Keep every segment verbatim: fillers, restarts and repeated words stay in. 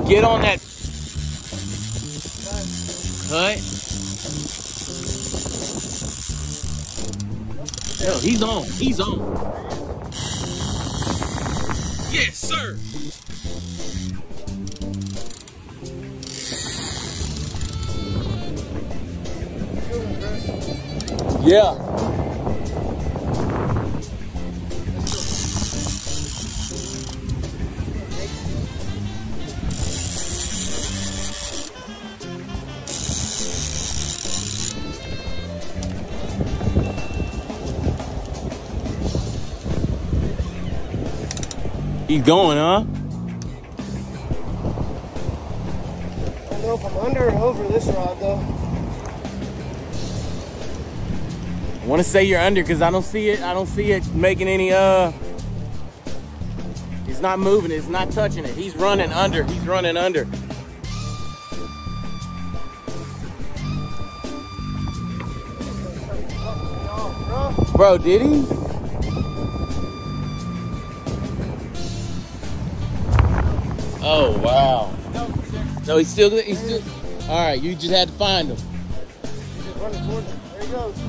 Get on that cut. Hell, he's on. He's on. Yes, sir. Yeah. He's going, huh? I don't know if I'm under or over this rod, though. I want to say you're under because I don't see it. I don't see it making any, uh, it's not moving. It's not touching it. He's running under. He's running under. Bro, did he? Oh, wow. No, he's still, he's still, all right, you just had to find him. He's just running towards him. There he goes.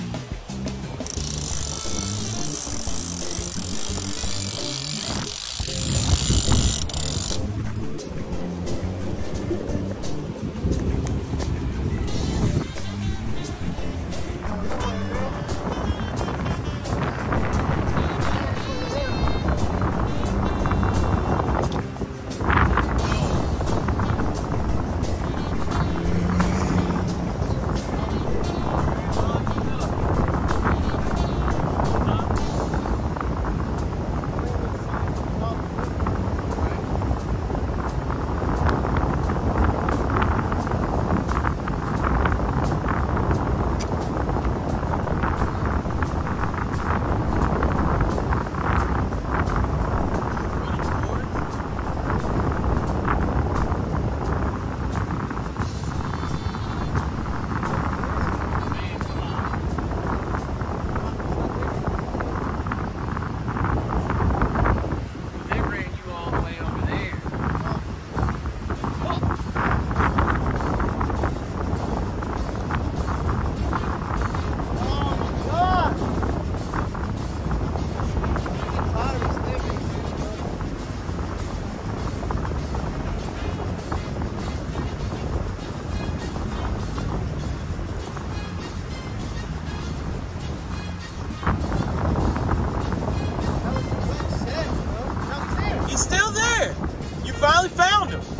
He's still there. You finally found him.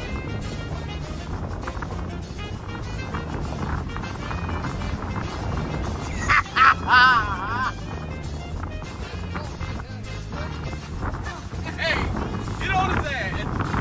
Hey, get on his ass.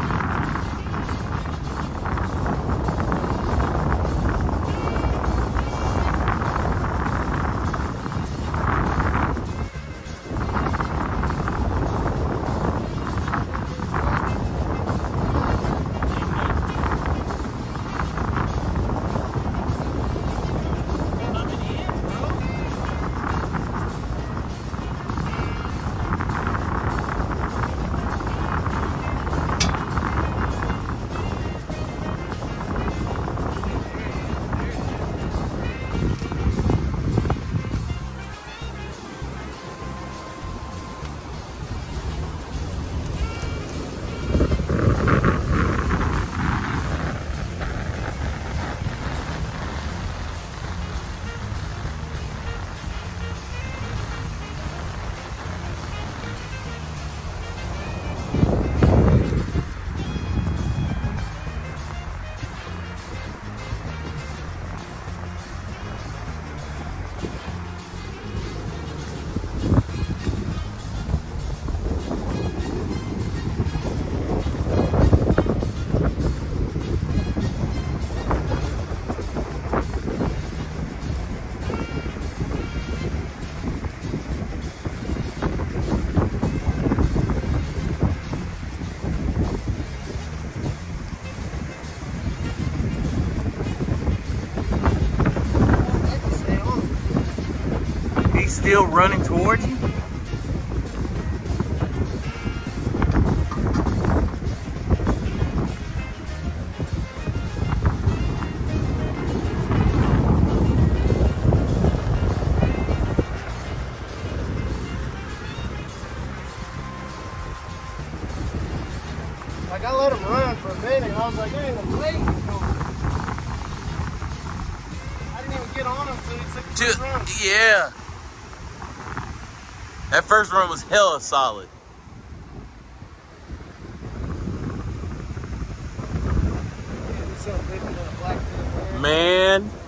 Still running towards you? Like, I let him run for a minute. I was like, there ain't no way he's going. I didn't even get on him until he took the first run. Yeah. That first run was hella solid. Man.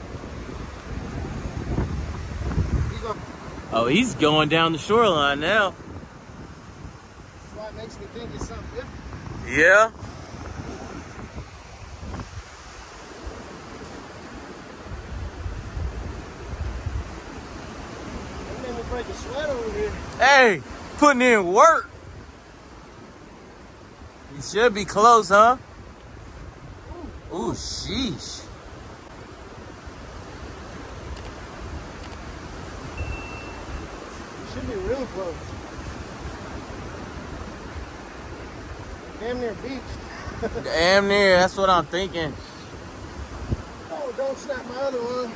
Oh, he's going down the shoreline now. That's why it makes me think it's something different. Yeah. That made me break a sweat over here. Hey, putting in work. You should be close, huh? Ooh, Ooh sheesh. Should be real close. Damn near beach. Damn near, that's what I'm thinking. Oh, don't snap my other one.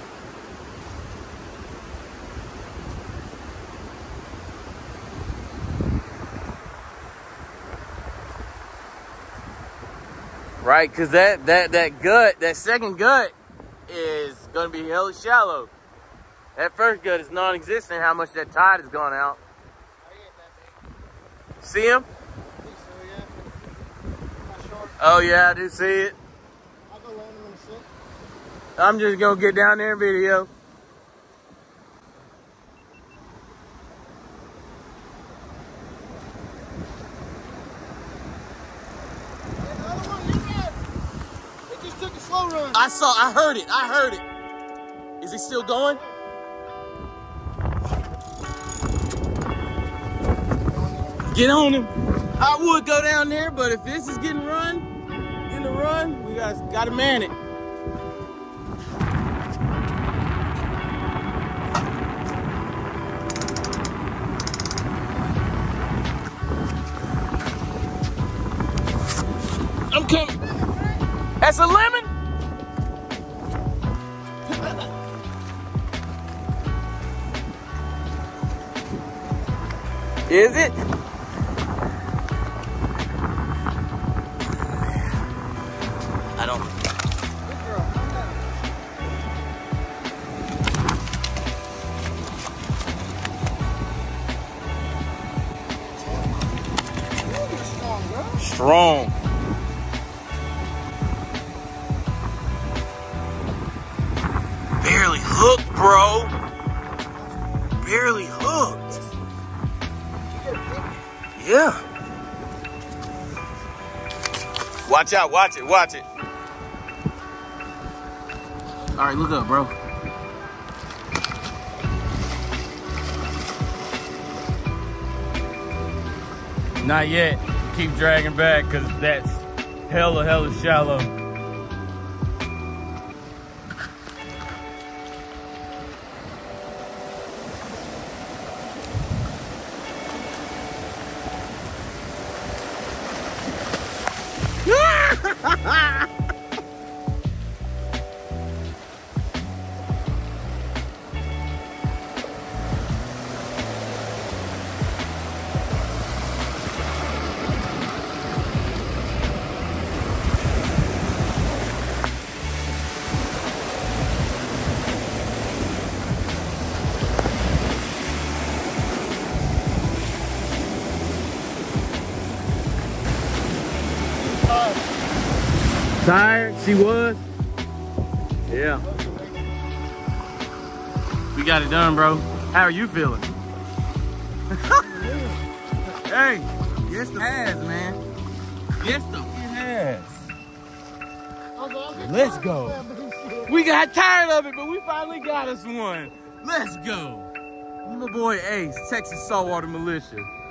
Right, cause that that that gut, that second gut is gonna be hella shallow. That first gut is non-existent. How much that tide has gone out. See him? I think so, yeah. Not sure. Oh yeah, I do see it. I'll go land him in a sec. I'm just gonna get down there and video. Hey, the other one, you're right. It just took a slow run. I saw, I heard it, I heard it. Is he still going? Get on him. I would go down there, but if this is getting run, getting a run, we got gotta man it. I'm coming. That's a lemon? Is it? I don't. Strong. Barely hooked, bro. Barely hooked. Yeah. Watch out, watch it, watch it. All right, look up, bro. Not yet. Keep dragging back because that's hella, hella shallow. Tired? She was? Yeah. We got it done, bro. How are you feeling? Hey, yes the has, man. Yes the it has. Let's go. We got tired of it, but we finally got us one. Let's go. My boy Ace, Texas Saltwater Militia.